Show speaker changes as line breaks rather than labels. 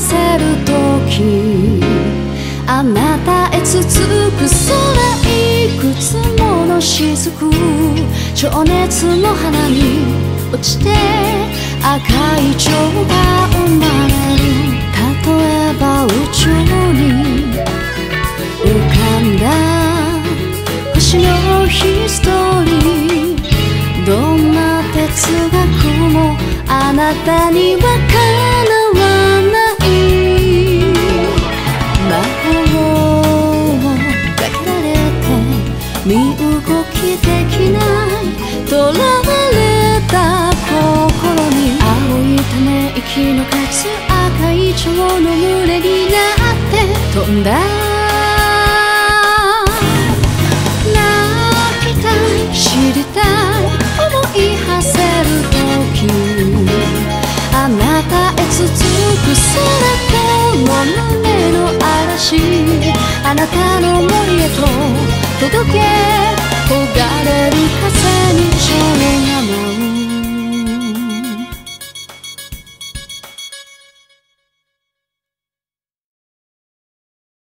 せる時、あなたへ続く空いくつもの雫、情熱の花に落ちて赤い蝶が生まれる。例えば宇宙に浮かんだ星のヒストリー、どんな哲学もあなたにはかなわない。魔法をかけられて身動きできない、囚われた心に青いため息の数、赤い蝶の群れになって飛んだ。泣きたい知りたい思い馳せる時、あなたへ続く空との胸の嵐、あなたの森へと届け